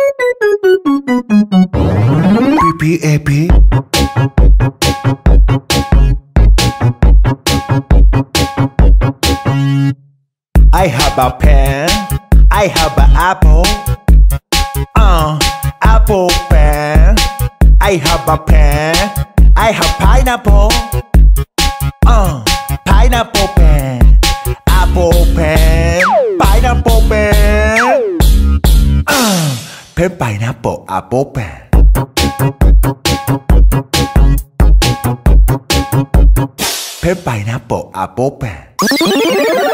PPAP. I have a pen, I have an apple. Apple pen. I have a pen, I have pineapple. Pineapple pen. Apple pen, pineapple pen. Pen pineapple apple pen. Pen pineapple apple pen.